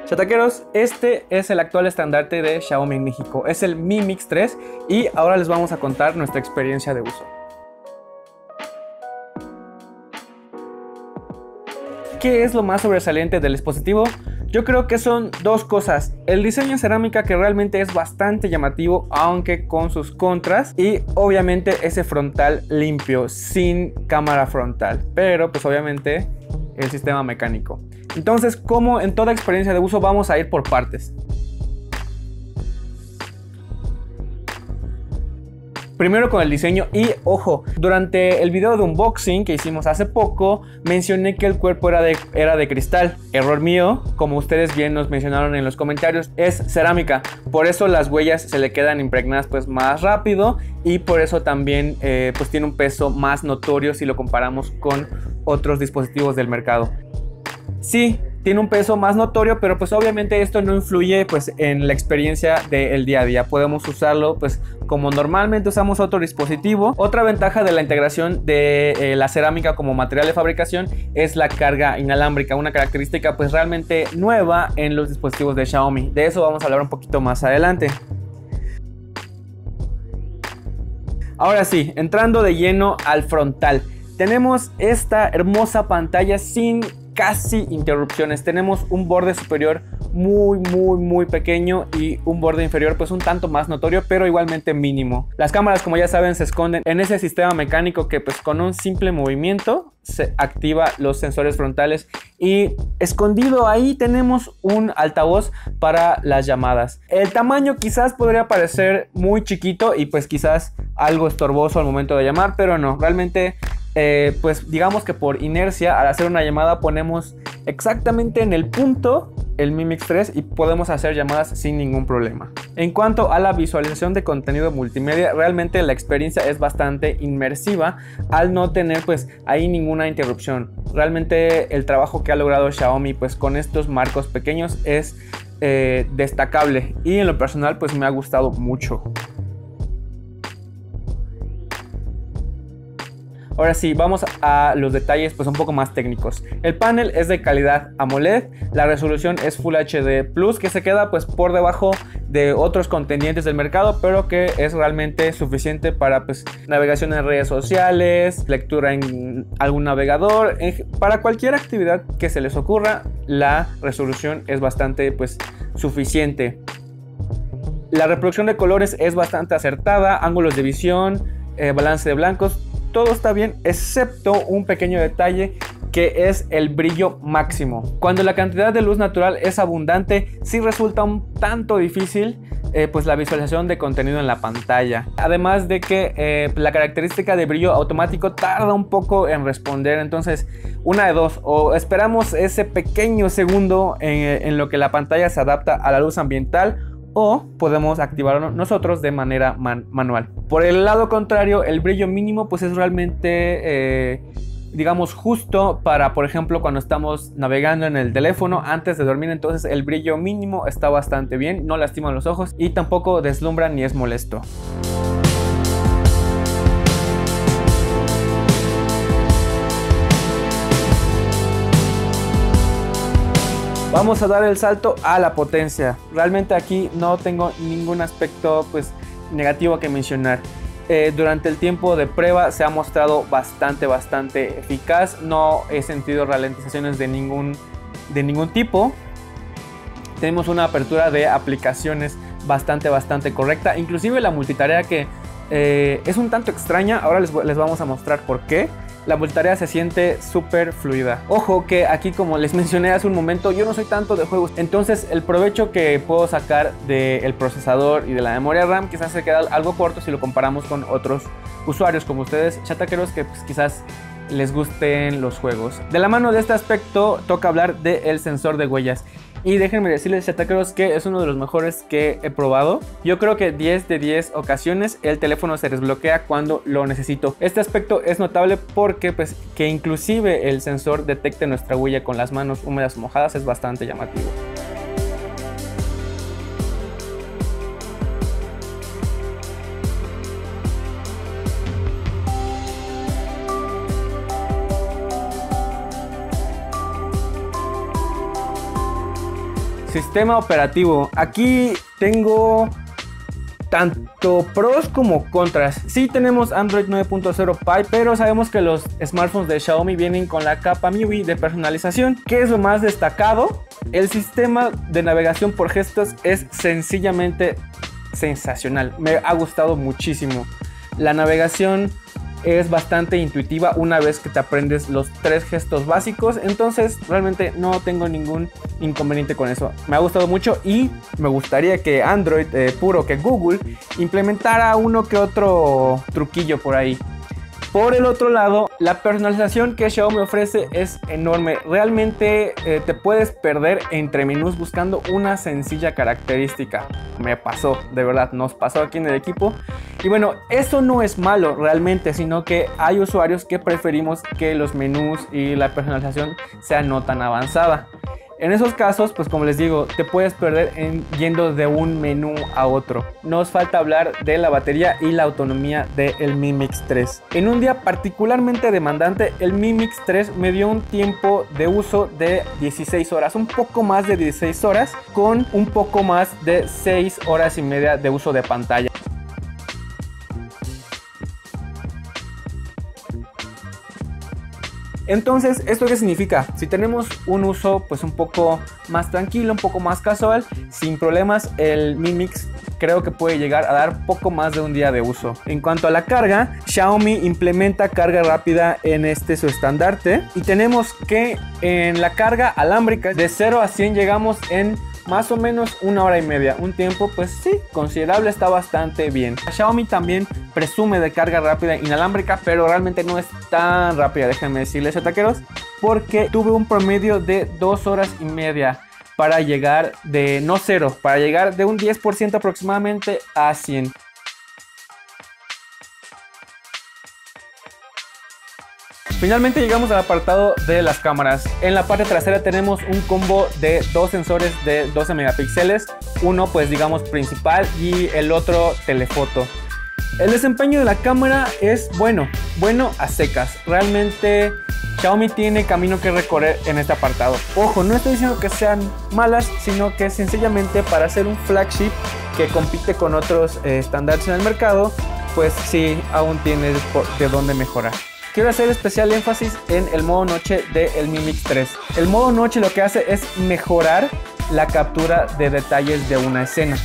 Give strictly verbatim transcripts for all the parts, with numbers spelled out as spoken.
Chataqueros, este es el actual estandarte de Xiaomi en México, es el Mi Mix tres y ahora les vamos a contar nuestra experiencia de uso. ¿Qué es lo más sobresaliente del dispositivo? Yo creo que son dos cosas: el diseño en cerámica, que realmente es bastante llamativo, aunque con sus contras, y obviamente ese frontal limpio, sin cámara frontal, pero pues obviamente el sistema mecánico. Entonces, como en toda experiencia de uso, vamos a ir por partes. Primero con el diseño y ojo, durante el video de unboxing que hicimos hace poco mencioné que el cuerpo era de, era de cristal. Error mío, como ustedes bien nos mencionaron en los comentarios, es cerámica. Por eso las huellas se le quedan impregnadas pues más rápido y por eso también eh, pues tiene un peso más notorio si lo comparamos con otros dispositivos del mercado. Sí, tiene un peso más notorio, pero pues obviamente esto no influye pues en la experiencia del día a día. Podemos usarlo pues como normalmente usamos otro dispositivo. Otra ventaja de la integración de eh, la cerámica como material de fabricación es la carga inalámbrica, una característica pues realmente nueva en los dispositivos de Xiaomi. De eso vamos a hablar un poquito más adelante. Ahora sí, entrando de lleno al frontal, tenemos esta hermosa pantalla sin casi interrupciones. Tenemos un borde superior muy muy muy pequeño y un borde inferior pues un tanto más notorio, pero igualmente mínimo. Las cámaras, como ya saben, se esconden en ese sistema mecánico que pues con un simple movimiento se activa los sensores frontales, y escondido ahí tenemos un altavoz para las llamadas. El tamaño quizás podría parecer muy chiquito y pues quizás algo estorboso al momento de llamar, pero no, realmente Eh, pues digamos que por inercia al hacer una llamada ponemos exactamente en el punto el Mi Mix tres y podemos hacer llamadas sin ningún problema. En cuanto a la visualización de contenido multimedia, realmente la experiencia es bastante inmersiva al no tener pues ahí ninguna interrupción. Realmente el trabajo que ha logrado Xiaomi pues con estos marcos pequeños es eh, destacable y en lo personal pues me ha gustado mucho. Ahora sí, vamos a los detalles pues un poco más técnicos. El panel es de calidad AMOLED, la resolución es Full H D Plus, que se queda pues por debajo de otros contendientes del mercado, pero que es realmente suficiente para pues navegación en redes sociales, lectura en algún navegador, en, para cualquier actividad que se les ocurra, la resolución es bastante pues suficiente. La reproducción de colores es bastante acertada, ángulos de visión, eh, balance de blancos, todo está bien, excepto un pequeño detalle que es el brillo máximo. Cuando la cantidad de luz natural es abundante, sí resulta un tanto difícil eh, pues la visualización de contenido en la pantalla. Además de que eh, la característica de brillo automático tarda un poco en responder. Entonces, una de dos: o esperamos ese pequeño segundo en, en lo que la pantalla se adapta a la luz ambiental, o podemos activarlo nosotros de manera man manual. Por el lado contrario, el brillo mínimo pues es realmente eh, digamos justo para, por ejemplo, cuando estamos navegando en el teléfono antes de dormir. Entonces el brillo mínimo está bastante bien, no lastima los ojos y tampoco deslumbra ni es molesto. Vamos a dar el salto a la potencia. Realmente aquí no tengo ningún aspecto pues negativo que mencionar. Eh, durante el tiempo de prueba se ha mostrado bastante bastante eficaz. No he sentido ralentizaciones de ningún, de ningún tipo. Tenemos una apertura de aplicaciones bastante bastante correcta. Inclusive la multitarea, que eh, es un tanto extraña. Ahora les, les vamos a mostrar por qué. La multitarea se siente súper fluida. Ojo que aquí, como les mencioné hace un momento, yo no soy tanto de juegos. Entonces el provecho que puedo sacar del procesador y de la memoria RAM quizás se queda algo corto si lo comparamos con otros usuarios como ustedes, chataqueros, que pues, quizás les gusten los juegos. De la mano de este aspecto toca hablar del sensor de huellas. Y déjenme decirles, chataqueros, que es uno de los mejores que he probado. Yo creo que diez de diez ocasiones el teléfono se desbloquea cuando lo necesito. Este aspecto es notable porque pues que inclusive el sensor detecte nuestra huella con las manos húmedas o mojadas es bastante llamativo. sistema operativo. Aquí tengo tanto pros como contras. Sí tenemos Android nueve punto cero Pie, pero sabemos que los smartphones de Xiaomi vienen con la capa M I U I de personalización. ¿Qué es lo más destacado? El sistema de navegación por gestos es sencillamente sensacional. Me ha gustado muchísimo. La navegación es bastante intuitiva una vez que te aprendes los tres gestos básicos, entonces realmente no tengo ningún inconveniente con eso. Me ha gustado mucho y me gustaría que Android, eh, puro que Google, implementara uno que otro truquillo por ahí. Por el otro lado, la personalización que Xiaomi ofrece es enorme. Realmente eh, te puedes perder entre menús buscando una sencilla característica. Me pasó, de verdad, nos pasó aquí en el equipo. Y bueno, eso no es malo realmente, sino que hay usuarios que preferimos que los menús y la personalización sean no tan avanzada. En esos casos, pues como les digo, te puedes perder en, yendo de un menú a otro. Nos falta hablar de la batería y la autonomía del Mi Mix tres. En un día particularmente demandante, el Mi Mix tres me dio un tiempo de uso de dieciséis horas, un poco más de dieciséis horas, con un poco más de seis horas y media de uso de pantalla. Entonces, ¿esto qué significa? Si tenemos un uso pues un poco más tranquilo, un poco más casual, sin problemas, el Mi Mix creo que puede llegar a dar poco más de un día de uso. En cuanto a la carga, Xiaomi implementa carga rápida en este su estandarte y tenemos que en la carga alámbrica de cero a cien llegamos en más o menos una hora y media, un tiempo pues sí, considerable, está bastante bien. Xiaomi también presume de carga rápida inalámbrica, pero realmente no es tan rápida, déjenme decirles, taqueros, porque tuve un promedio de dos horas y media para llegar de, no cero, para llegar de un diez por ciento aproximadamente a cien. Finalmente llegamos al apartado de las cámaras. En la parte trasera tenemos un combo de dos sensores de doce megapíxeles, uno pues digamos principal y el otro telefoto. El desempeño de la cámara es bueno, bueno a secas. Realmente Xiaomi tiene camino que recorrer en este apartado. Ojo, no estoy diciendo que sean malas, sino que sencillamente para hacer un flagship que compite con otros eh, estándares en el mercado, pues sí, aún tiene de dónde mejorar. Quiero hacer especial énfasis en el modo noche del Mi Mix tres. El modo noche lo que hace es mejorar la captura de detalles de una escena.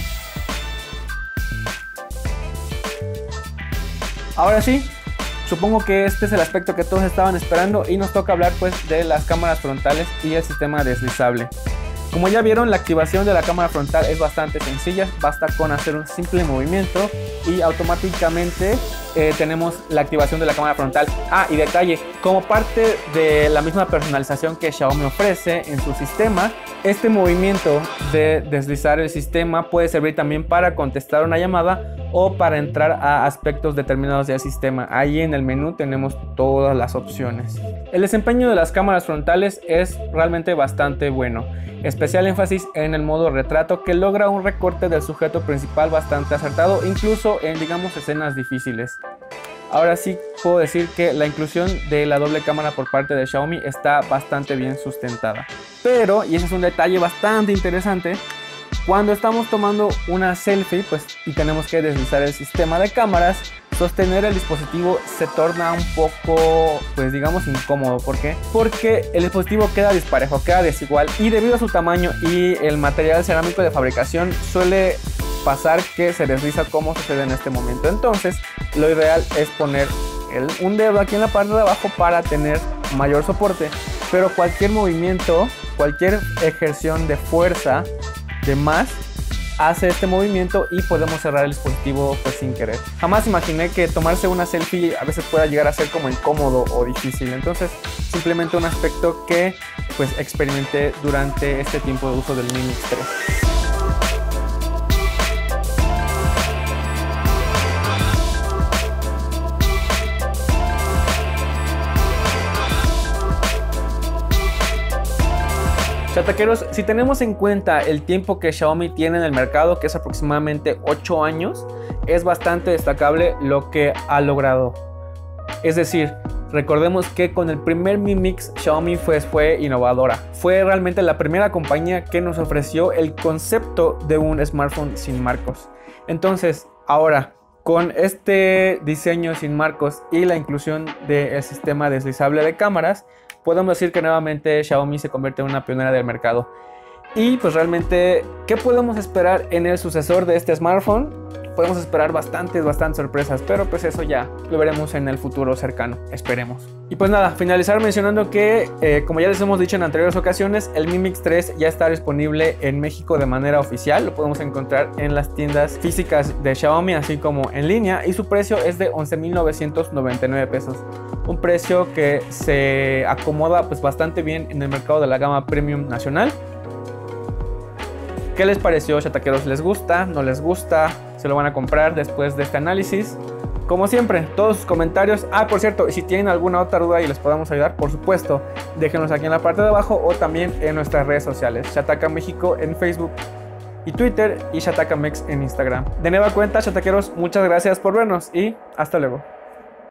Ahora sí, supongo que este es el aspecto que todos estaban esperando y nos toca hablar pues de las cámaras frontales y el sistema deslizable. Como ya vieron, la activación de la cámara frontal es bastante sencilla, basta con hacer un simple movimiento y automáticamente eh, tenemos la activación de la cámara frontal. Ah, y detalle, como parte de la misma personalización que Xiaomi ofrece en su sistema, este movimiento de deslizar el sistema puede servir también para contestar una llamada o para entrar a aspectos determinados del sistema. Ahí en el menú tenemos todas las opciones. El desempeño de las cámaras frontales es realmente bastante bueno. Especial énfasis en el modo retrato, que logra un recorte del sujeto principal bastante acertado, incluso en, digamos, escenas difíciles. Ahora sí puedo decir que la inclusión de la doble cámara por parte de Xiaomi está bastante bien sustentada. Pero, y ese es un detalle bastante interesante, cuando estamos tomando una selfie pues, y tenemos que deslizar el sistema de cámaras, sostener el dispositivo se torna un poco, pues digamos, incómodo. ¿Por qué? Porque el dispositivo queda disparejo, queda desigual, y debido a su tamaño y el material cerámico de fabricación suele pasar que se desliza como sucede en este momento. Entonces lo ideal es poner el, un dedo aquí en la parte de abajo para tener mayor soporte, pero cualquier movimiento, cualquier ejerción de fuerza de más hace este movimiento y podemos cerrar el dispositivo pues sin querer. Jamás imaginé que tomarse una selfie a veces pueda llegar a ser como incómodo o difícil. Entonces simplemente un aspecto que pues experimenté durante este tiempo de uso del Mi Mix tres. Chataqueros, si tenemos en cuenta el tiempo que Xiaomi tiene en el mercado, que es aproximadamente ocho años, es bastante destacable lo que ha logrado. Es decir, Recordemos que con el primer Mi Mix Xiaomi fue, fue innovadora. Fue realmente la primera compañía que nos ofreció el concepto de un smartphone sin marcos. Entonces, ahora, con este diseño sin marcos y la inclusión del sistema deslizable de cámaras, podemos decir que nuevamente Xiaomi se convierte en una pionera del mercado. Y pues realmente, ¿qué podemos esperar en el sucesor de este smartphone? Podemos esperar bastantes, bastantes sorpresas, pero pues eso ya lo veremos en el futuro cercano, esperemos. Y pues nada, finalizar mencionando que, eh, como ya les hemos dicho en anteriores ocasiones, el Mi Mix tres ya está disponible en México de manera oficial. Lo podemos encontrar en las tiendas físicas de Xiaomi, así como en línea, y su precio es de once mil novecientos noventa y nueve pesos. Un precio que se acomoda pues bastante bien en el mercado de la gama premium nacional. ¿Qué les pareció, chataqueros? ¿Les gusta? ¿No les gusta? ¿Se lo van a comprar después de este análisis? Como siempre, todos sus comentarios. Ah, por cierto, y si tienen alguna otra duda y les podamos ayudar, por supuesto, déjenlos aquí en la parte de abajo o también en nuestras redes sociales. Shataka México en Facebook y Twitter y Shataka Mex en Instagram. De nueva cuenta, chataqueros, muchas gracias por vernos y hasta luego.